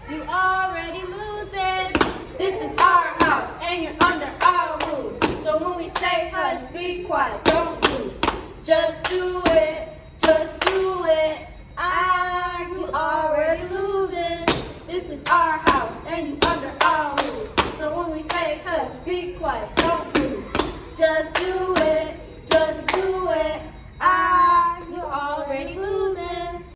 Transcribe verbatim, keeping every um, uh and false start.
You already losing. This is our house and you're under our rules. So when we say hush, be quiet, don't move. Just do it, just do it. Ah, you already losing. This is our house and you under our